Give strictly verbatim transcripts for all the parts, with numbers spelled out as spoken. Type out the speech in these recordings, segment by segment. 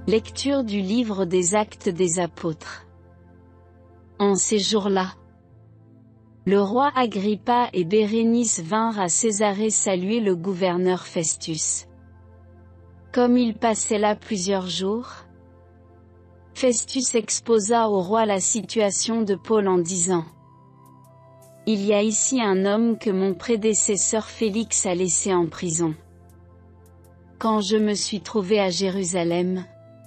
Lecture du livre des Actes des Apôtres. En ces jours-là, le roi Agrippa et Bérénice vinrent à Césarée saluer le gouverneur Festus. Comme ils passaient là plusieurs jours, Festus exposa au roi la situation de Paul en disant: « Il y a ici un homme que mon prédécesseur Félix a laissé en prison. Quand je me suis trouvé à Jérusalem,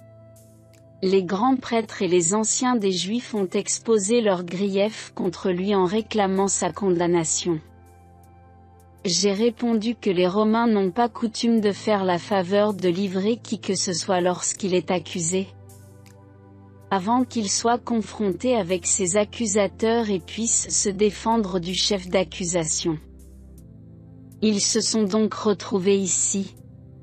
les grands prêtres et les anciens des Juifs ont exposé leurs griefs contre lui en réclamant sa condamnation. J'ai répondu que les Romains n'ont pas coutume de faire la faveur de livrer qui que ce soit lorsqu'il est accusé, avant qu'il soit confronté avec ses accusateurs et puisse se défendre du chef d'accusation. Ils se sont donc retrouvés ici.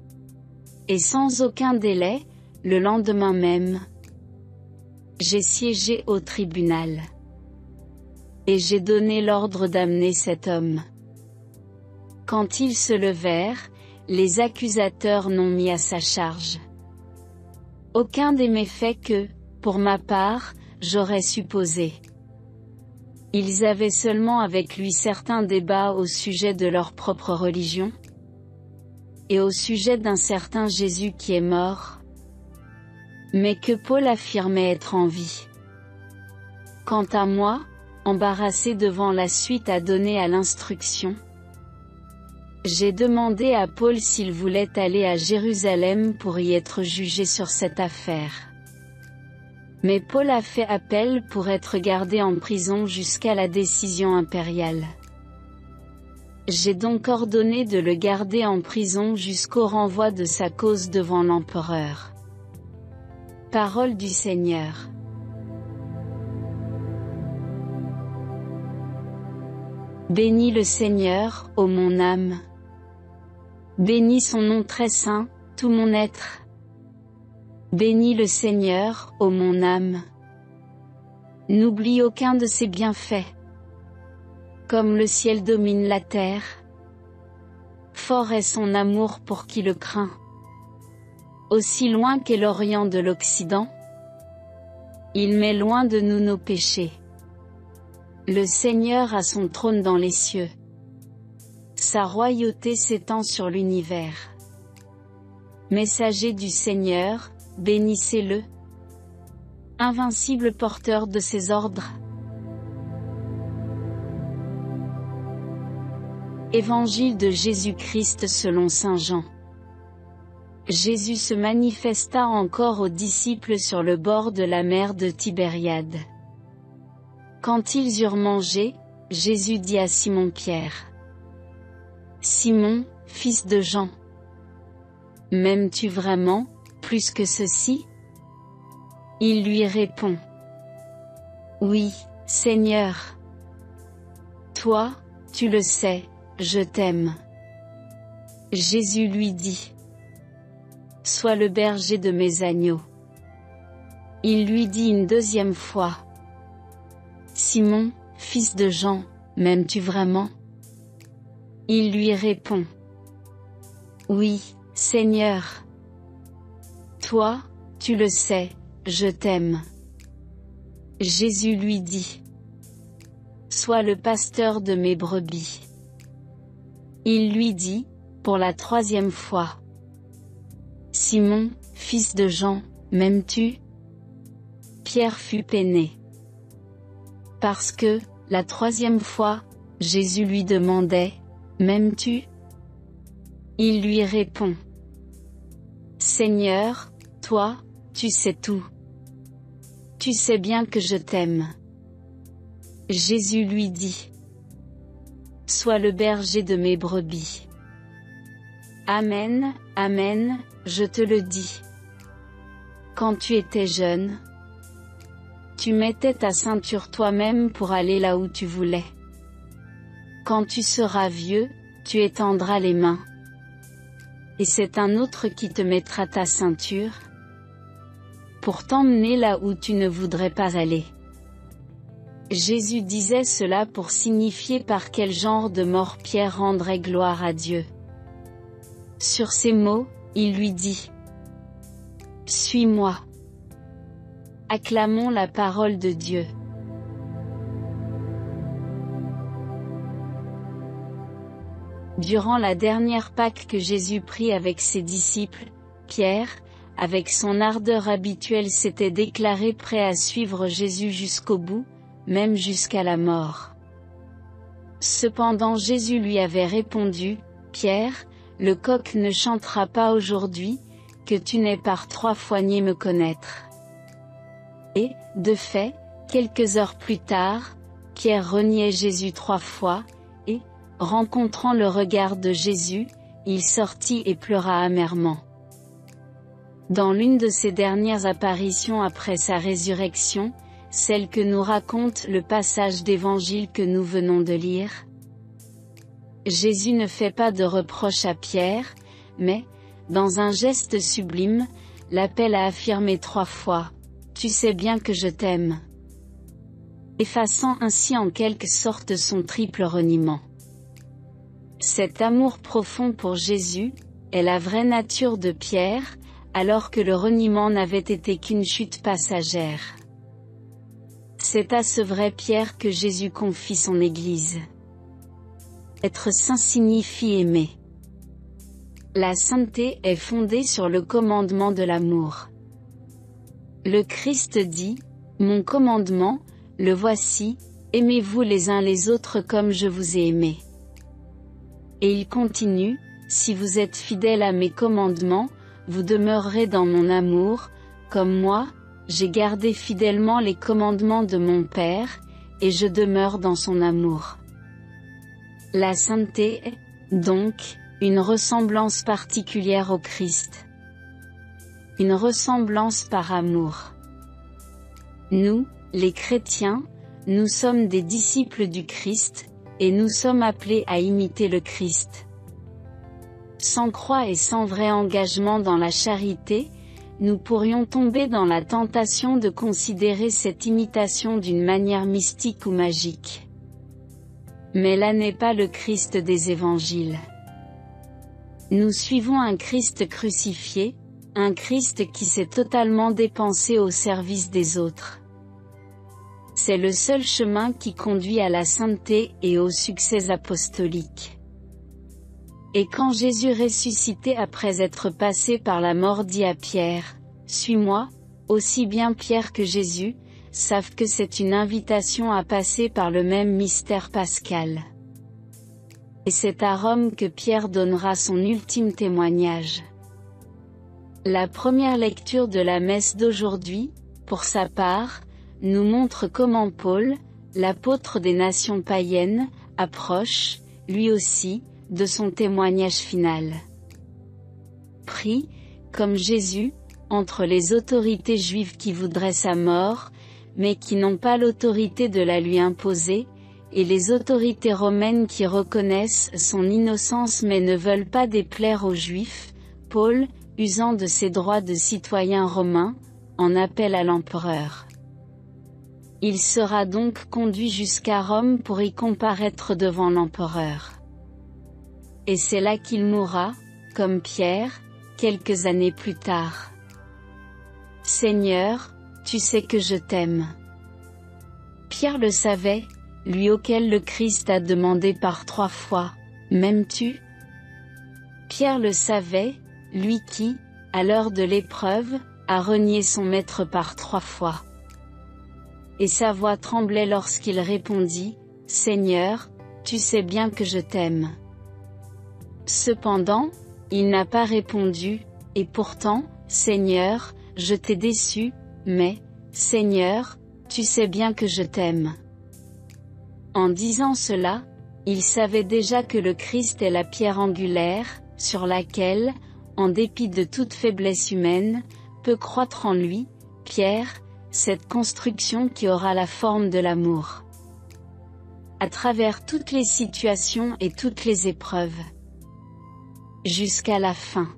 Et sans aucun délai, le lendemain même, j'ai siégé au tribunal. Et j'ai donné l'ordre d'amener cet homme. Quand ils se levèrent, les accusateurs n'ont mis à sa charge aucun des méfaits que, pour ma part, j'aurais supposé. Ils avaient seulement avec lui certains débats au sujet de leur propre religion, et au sujet d'un certain Jésus qui est mort, mais que Paul affirmait être en vie. Quant à moi, embarrassé devant la suite à donner à l'instruction, j'ai demandé à Paul s'il voulait aller à Jérusalem pour y être jugé sur cette affaire. Mais Paul a fait appel pour être gardé en prison jusqu'à la décision impériale. J'ai donc ordonné de le garder en prison jusqu'au renvoi de sa cause devant l'empereur. Parole du Seigneur. Bénis le Seigneur, ô mon âme. Bénis son nom très saint, tout mon être. Bénis le Seigneur, ô mon âme. N'oublie aucun de ses bienfaits. Comme le ciel domine la terre, fort est son amour pour qui le craint. Aussi loin qu'est l'Orient de l'Occident, il met loin de nous nos péchés. Le Seigneur a son trône dans les cieux. Sa royauté s'étend sur l'univers. Messager du Seigneur, bénissez-le. Invincible porteur de ses ordres. Évangile de Jésus-Christ selon saint Jean. Jésus se manifesta encore aux disciples sur le bord de la mer de Tibériade. Quand ils eurent mangé, Jésus dit à Simon-Pierre: « Simon, fils de Jean, m'aimes-tu vraiment, plus que ceci ?» Il lui répond: « Oui, Seigneur. Toi, tu le sais, je t'aime. » Jésus lui dit: « Sois le berger de mes agneaux. » Il lui dit une deuxième fois: « Simon, fils de Jean, m'aimes-tu vraiment ?» Il lui répond: « Oui, Seigneur. Toi, tu le sais, je t'aime. » Jésus lui dit: « Sois le pasteur de mes brebis. » Il lui dit, pour la troisième fois: « Simon, fils de Jean, m'aimes-tu » Pierre fut peiné. Parce que, la troisième fois, Jésus lui demandait: « M'aimes-tu » Il lui répond: « Seigneur, toi, tu sais tout. Tu sais bien que je t'aime. » Jésus lui dit: « Sois le berger de mes brebis. » Amen, amen, je te le dis. Quand tu étais jeune, tu mettais ta ceinture toi-même pour aller là où tu voulais. Quand tu seras vieux, tu étendras les mains. Et c'est un autre qui te mettra ta ceinture, pour t'emmener là où tu ne voudrais pas aller. Jésus disait cela pour signifier par quel genre de mort Pierre rendrait gloire à Dieu. Sur ces mots, il lui dit: Suis-moi. Acclamons la parole de Dieu. Durant la dernière Pâque que Jésus prit avec ses disciples, Pierre, avec son ardeur habituelle, s'était déclaré prêt à suivre Jésus jusqu'au bout, même jusqu'à la mort. Cependant Jésus lui avait répondu, « Pierre, le coq ne chantera pas aujourd'hui, que tu n'aies par trois fois nié me connaître. » Et, de fait, quelques heures plus tard, Pierre reniait Jésus trois fois, et, rencontrant le regard de Jésus, il sortit et pleura amèrement. Dans l'une de ses dernières apparitions après sa résurrection, celle que nous raconte le passage d'évangile que nous venons de lire, Jésus ne fait pas de reproche à Pierre, mais, dans un geste sublime, l'appelle à affirmer trois fois, « Tu sais bien que je t'aime », effaçant ainsi en quelque sorte son triple reniement. Cet amour profond pour Jésus est la vraie nature de Pierre, alors que le reniement n'avait été qu'une chute passagère. C'est à ce vrai Pierre que Jésus confie son Église. Être saint signifie aimer. La sainteté est fondée sur le commandement de l'amour. Le Christ dit, « Mon commandement, le voici, aimez-vous les uns les autres comme je vous ai aimé. » Et il continue, « Si vous êtes fidèles à mes commandements, vous demeurerez dans mon amour, comme moi, j'ai gardé fidèlement les commandements de mon Père, et je demeure dans son amour. » La sainteté est, donc, une ressemblance particulière au Christ. Une ressemblance par amour. Nous, les chrétiens, nous sommes des disciples du Christ, et nous sommes appelés à imiter le Christ. Sans croix et sans vrai engagement dans la charité, nous pourrions tomber dans la tentation de considérer cette imitation d'une manière mystique ou magique. Mais là n'est pas le Christ des évangiles. Nous suivons un Christ crucifié, un Christ qui s'est totalement dépensé au service des autres. C'est le seul chemin qui conduit à la sainteté et au succès apostolique. Et quand Jésus ressuscité après être passé par la mort dit à Pierre, « Suis-moi », aussi bien Pierre que Jésus, savent que c'est une invitation à passer par le même mystère pascal. Et c'est à Rome que Pierre donnera son ultime témoignage. La première lecture de la messe d'aujourd'hui, pour sa part, nous montre comment Paul, l'apôtre des nations païennes, approche, lui aussi, de son témoignage final. Pris, comme Jésus, entre les autorités juives qui voudraient sa mort, mais qui n'ont pas l'autorité de la lui imposer, et les autorités romaines qui reconnaissent son innocence mais ne veulent pas déplaire aux Juifs, Paul, usant de ses droits de citoyen romain, en appelle à l'empereur. Il sera donc conduit jusqu'à Rome pour y comparaître devant l'empereur. Et c'est là qu'il mourra, comme Pierre, quelques années plus tard. Seigneur, tu sais que je t'aime. Pierre le savait, lui auquel le Christ a demandé par trois fois, « M'aimes-tu » Pierre le savait, lui qui, à l'heure de l'épreuve, a renié son maître par trois fois. Et sa voix tremblait lorsqu'il répondit, « Seigneur, tu sais bien que je t'aime. » Cependant, il n'a pas répondu, « Et pourtant, Seigneur, je t'ai déçu, mais, Seigneur, tu sais bien que je t'aime. » En disant cela, il savait déjà que le Christ est la pierre angulaire, sur laquelle, en dépit de toute faiblesse humaine, peut croître en lui, Pierre, cette construction qui aura la forme de l'amour. À travers toutes les situations et toutes les épreuves. Jusqu'à la fin.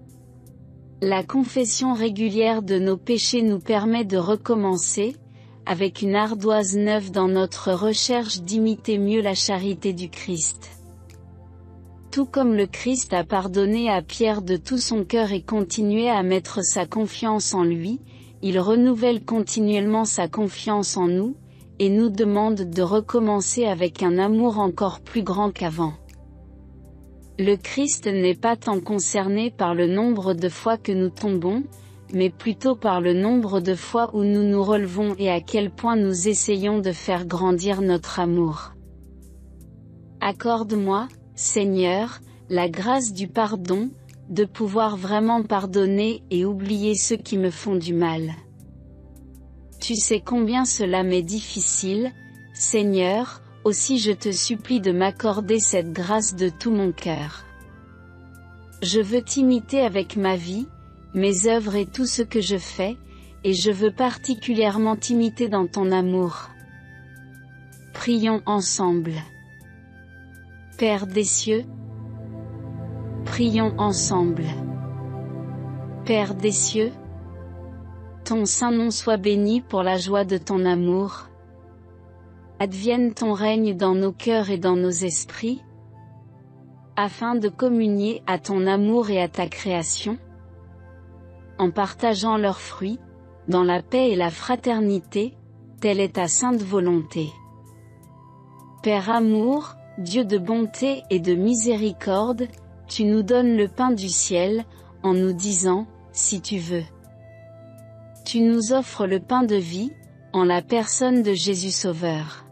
La confession régulière de nos péchés nous permet de recommencer, avec une ardoise neuve dans notre recherche d'imiter mieux la charité du Christ. Tout comme le Christ a pardonné à Pierre de tout son cœur et continué à mettre sa confiance en lui, il renouvelle continuellement sa confiance en nous, et nous demande de recommencer avec un amour encore plus grand qu'avant. Le Christ n'est pas tant concerné par le nombre de fois que nous tombons, mais plutôt par le nombre de fois où nous nous relevons et à quel point nous essayons de faire grandir notre amour. Accorde-moi, Seigneur, la grâce du pardon, de pouvoir vraiment pardonner et oublier ceux qui me font du mal. Tu sais combien cela m'est difficile, Seigneur, aussi je te supplie de m'accorder cette grâce de tout mon cœur. Je veux t'imiter avec ma vie, mes œuvres et tout ce que je fais, et je veux particulièrement t'imiter dans ton amour. Prions ensemble. Père des cieux, prions ensemble. Père des cieux, ton saint nom soit béni pour la joie de ton amour. Advienne ton règne dans nos cœurs et dans nos esprits, afin de communier à ton amour et à ta création, en partageant leurs fruits, dans la paix et la fraternité, telle est ta sainte volonté. Père amour, Dieu de bonté et de miséricorde, tu nous donnes le pain du ciel, en nous disant, si tu veux. Tu nous offres le pain de vie, en la personne de Jésus Sauveur.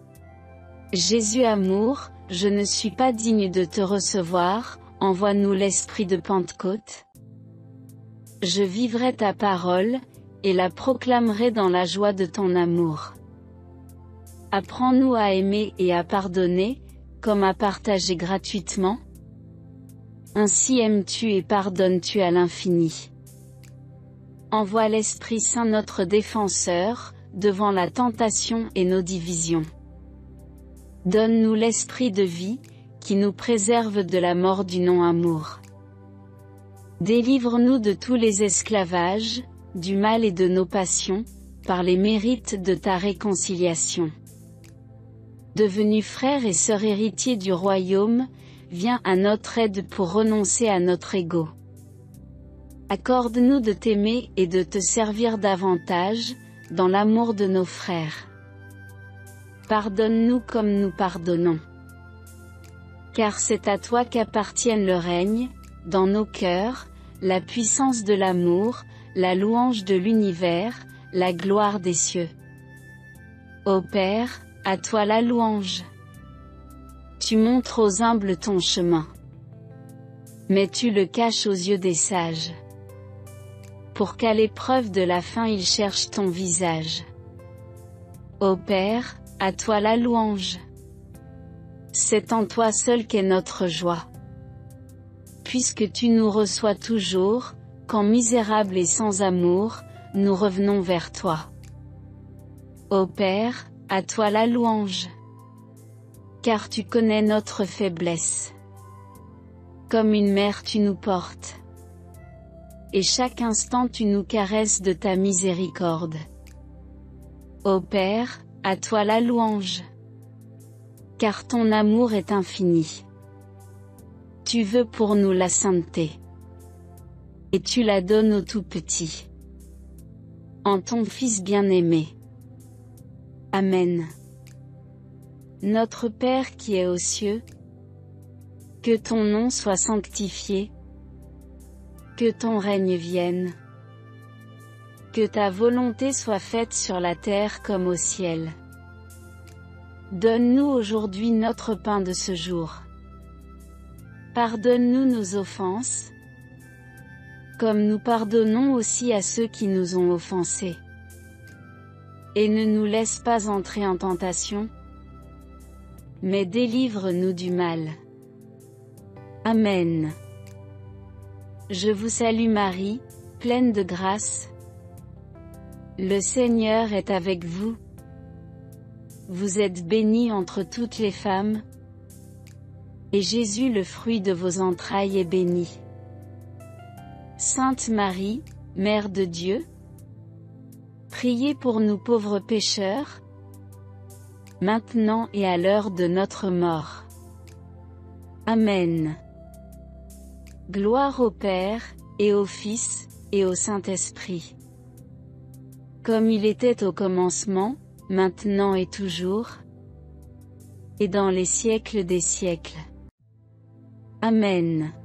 Jésus amour, je ne suis pas digne de te recevoir, envoie-nous l'esprit de Pentecôte. Je vivrai ta parole, et la proclamerai dans la joie de ton amour. Apprends-nous à aimer et à pardonner, comme à partager gratuitement. Ainsi aimes-tu et pardonnes-tu à l'infini. Envoie l'Esprit Saint notre défenseur, devant la tentation et nos divisions. Donne-nous l'esprit de vie, qui nous préserve de la mort du non-amour. Délivre-nous de tous les esclavages, du mal et de nos passions, par les mérites de ta réconciliation. Devenus frères et sœurs héritiers du royaume, viens à notre aide pour renoncer à notre ego. Accorde-nous de t'aimer et de te servir davantage, dans l'amour de nos frères. Pardonne-nous comme nous pardonnons. Car c'est à toi qu'appartiennent le règne, dans nos cœurs, la puissance de l'amour, la louange de l'univers, la gloire des cieux. Ô Père, à toi la louange. Tu montres aux humbles ton chemin. Mais tu le caches aux yeux des sages. Pour qu'à l'épreuve de la fin ils cherchent ton visage. Ô Père, à toi la louange. C'est en toi seul qu'est notre joie. Puisque tu nous reçois toujours, quand misérables et sans amour, nous revenons vers toi. Ô Père, à toi la louange. Car tu connais notre faiblesse. Comme une mère tu nous portes. Et chaque instant tu nous caresses de ta miséricorde. Ô Père, à toi la louange. Car ton amour est infini. Tu veux pour nous la sainteté. Et tu la donnes au tout petit. En ton Fils bien-aimé. Amen. Notre Père qui es aux cieux, que ton nom soit sanctifié, que ton règne vienne, que ta volonté soit faite sur la terre comme au ciel. Donne-nous aujourd'hui notre pain de ce jour. Pardonne-nous nos offenses, comme nous pardonnons aussi à ceux qui nous ont offensés. Et ne nous laisse pas entrer en tentation, mais délivre-nous du mal. Amen. Je vous salue Marie, pleine de grâce. Le Seigneur est avec vous. Vous êtes bénie entre toutes les femmes, et Jésus le fruit de vos entrailles est béni. Sainte Marie, Mère de Dieu, priez pour nous pauvres pécheurs, maintenant et à l'heure de notre mort. Amen. Gloire au Père, et au Fils, et au Saint-Esprit. Comme il était au commencement, maintenant et toujours, et dans les siècles des siècles. Amen.